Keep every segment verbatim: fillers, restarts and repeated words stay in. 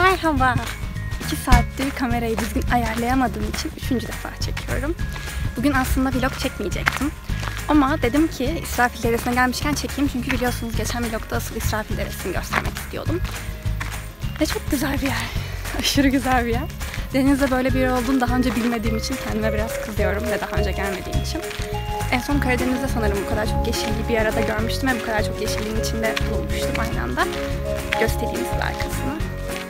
Merhaba. iki saattir kamerayı düzgün ayarlayamadığım için üçüncü defa çekiyorum. Bugün aslında vlog çekmeyecektim. Ama dedim ki İsrafil Deresi'ne gelmişken çekeyim. Çünkü biliyorsunuz geçen vlogda asıl İsrafil Deresi'ni göstermek istiyordum. Ve çok güzel bir yer. Aşırı güzel bir yer. Denizde böyle bir yer olduğunu daha önce bilmediğim için kendime biraz kızıyorum ve daha önce gelmediğim için. En son Karadeniz'de sanırım bu kadar çok yeşilliği bir arada görmüştüm ve bu kadar çok yeşilliğin içinde bulmuştum aynı anda. Göstereyim size arkasını.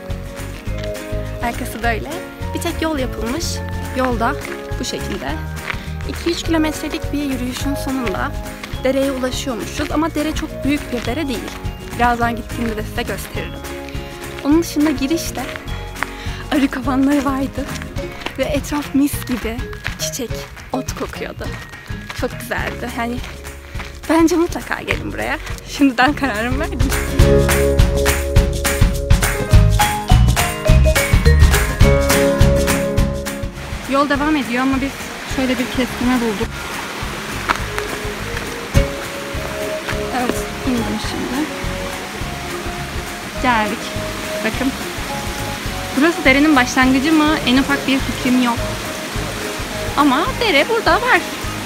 Arkası böyle. Bir tek yol yapılmış. Yolda bu şekilde. iki üç kilometrelik bir yürüyüşün sonunda dereye ulaşıyormuşuz. Ama dere çok büyük bir dere değil. Birazdan gittiğimde de size gösteririm. Onun dışında girişte arı kovanları vardı. Ve etraf mis gibi çiçek, ot kokuyordu. Çok güzeldi. Yani bence mutlaka gelin buraya. Şimdiden kararımı verdim. Yol devam ediyor ama biz şöyle bir kestirme bulduk. Evet, indim şimdi. Geldik. Bakın. Burası derenin başlangıcı mı? En ufak bir fikrim yok. Ama dere burada var.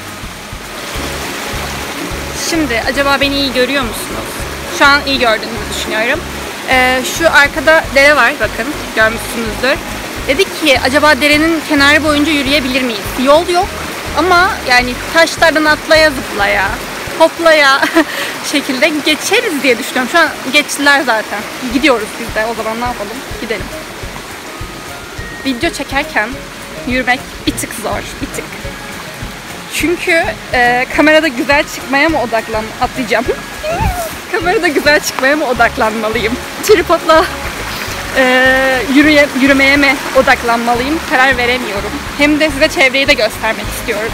Şimdi acaba beni iyi görüyor musunuz? Şu an iyi gördüğünüzü düşünüyorum. Ee, şu arkada dere var, bakın görmüşsünüzdür. Dedik ki acaba derenin kenarı boyunca yürüyebilir miyiz? Yol yok ama yani taşlardan atlaya zıplaya, hoplaya şekilde geçeriz diye düşünüyorum. Şu an geçtiler zaten. Gidiyoruz biz de, o zaman ne yapalım? Gidelim. Video çekerken yürümek bir tık zor, bir tık. Çünkü e, kamerada güzel çıkmaya mı odaklan atlayacağım? Kamerada güzel çıkmaya mı odaklanmalıyım? Tripodla e, yürüye, yürümeye mi odaklanmalıyım? Karar veremiyorum. Hem de size çevreyi de göstermek istiyorum.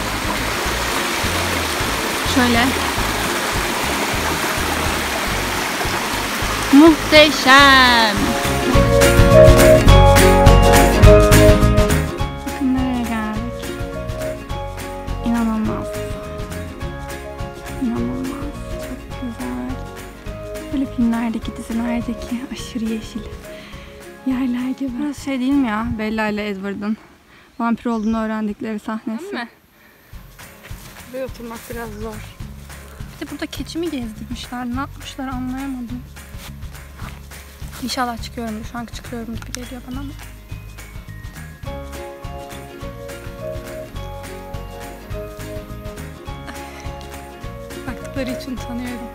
Şöyle. Muhteşem. Bakın nereye geldik. İnanılmaz. İnanılmaz. Çok güzel. Böyle filmlerdeki, dizilerdeki aşırı yeşil yerler gibi. Burası şey değil mi ya? Bella ile Edward'ın vampir olduğunu öğrendikleri sahnesi. Değil mi? Buraya oturmak biraz zor. Bir de burada keçi mi gezdirmişler? Ne yapmışlar anlayamadım. İnşallah çıkıyorum. Şu an çıkıyorum gibi geliyor bana ama. Baktıkları için tanıyorum.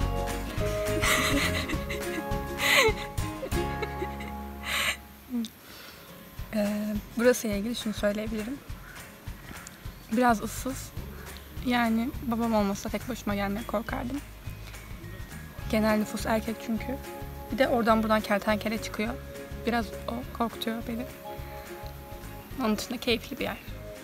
ee, burasıyla ilgili şunu söyleyebilirim. Biraz ıssız. Yani babam olmasa tek başıma gelmeye korkardım. Genel nüfus erkek çünkü. Bir de oradan buradan kertenkele çıkıyor. Biraz o korkutuyor beni. Onun dışında keyifli bir yer.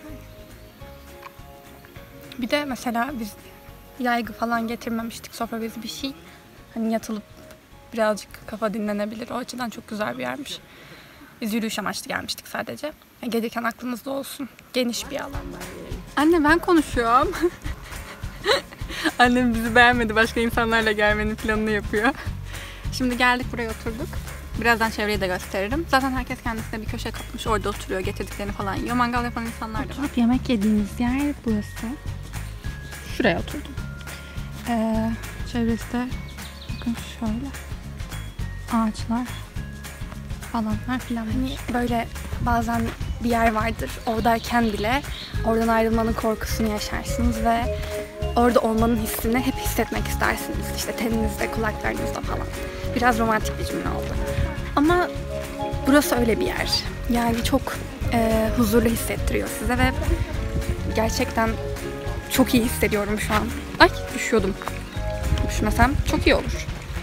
Bir de mesela biz yaygı falan getirmemiştik, sofra bezi bir şey. Hani yatılıp birazcık kafa dinlenebilir. O açıdan çok güzel bir yermiş. Biz yürüyüş amaçlı gelmiştik sadece. Yani gelirken aklınızda olsun. Geniş bir alan var. Anne ben konuşuyorum. Annem bizi beğenmedi. Başka insanlarla gelmenin planını yapıyor. Şimdi geldik, buraya oturduk. Birazdan çevreyi de gösteririm. Zaten herkes kendisine bir köşe kapmış. Orada oturuyor. Getirdiklerini falan yiyor. Mangal yapan insanlar da var. Oturup yemek yediğimiz yer burası. Şuraya oturdum. Ee, çevresi de bakın şöyle. Ağaçlar falanlar filan. Hani böyle bazen bir yer vardır. Oradayken bile oradan ayrılmanın korkusunu yaşarsınız ve orada olmanın hissini hep hissetmek istersiniz. İşte teninizde, kulaklarınızda falan. Biraz romantik bir cümle oldu. Ama burası öyle bir yer. Yani çok e, huzurlu hissettiriyor size ve gerçekten çok iyi hissediyorum şu an. Ay düşüyordum. Düşmesem çok iyi olur.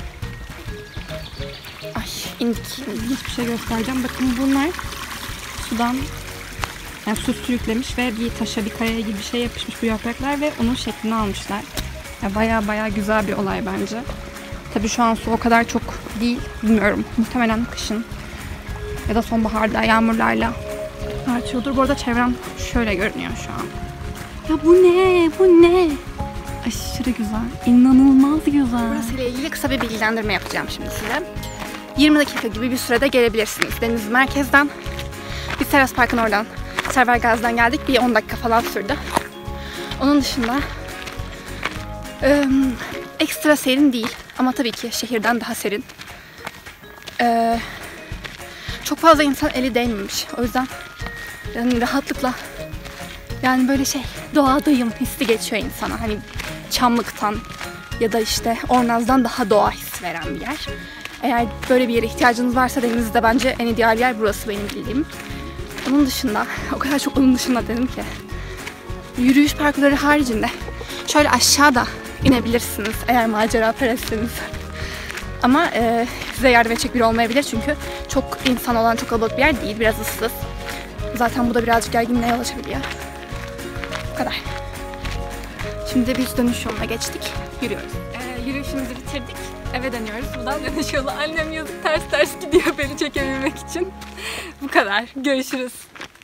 Ay indik. Hiçbir şey göstereceğim. Bakın bunlar sudan, yani su sürüklemiş ve bir taşa, bir kayaya gibi bir şey yapışmış bu yapraklar ve onun şeklini almışlar. Yani baya baya güzel bir olay bence. Tabii şu an su o kadar çok değil, bilmiyorum. Muhtemelen kışın ya da sonbaharda yağmurlarla artıyordur. Bu arada çevrem şöyle görünüyor şu an. Ya bu ne? Bu ne? Aşırı güzel. İnanılmaz güzel. Burası ile ilgili kısa bir bilgilendirme yapacağım şimdi size. yirmi dakika gibi bir sürede gelebilirsiniz Deniz merkezden. Biz Teras Park'ın oradan, Servergaz'dan geldik. Bir on dakika falan sürdü. Onun dışında e, ekstra serin değil ama tabii ki şehirden daha serin. E, çok fazla insan eli değmemiş. O yüzden yani rahatlıkla, yani böyle şey, doğadayım hissi geçiyor insana. Hani Çamlık'tan ya da işte Ornaz'dan daha doğa hissi veren bir yer. Eğer böyle bir yere ihtiyacınız varsa Denizli'de bence en ideal yer burası benim bildiğim. Onun dışında, o kadar çok onun dışında dedim ki, yürüyüş parkları haricinde şöyle aşağıda inebilirsiniz eğer macera perestseniz. Ama e, size yardım edecek biri olmayabilir çünkü çok insan olan, çok kalabalık bir yer değil, biraz ıssız. Zaten bu da birazcık gerginliğe yol açabiliyor. Bu kadar. Şimdi biz dönüş yoluna geçtik, yürüyoruz. Ee, yürüyüşümüzü bitirdik, eve dönüyoruz. Buradan dönüş yolu, annem yazık ters ters gidiyor beni çekebilmek için. Bu kadar, görüşürüz.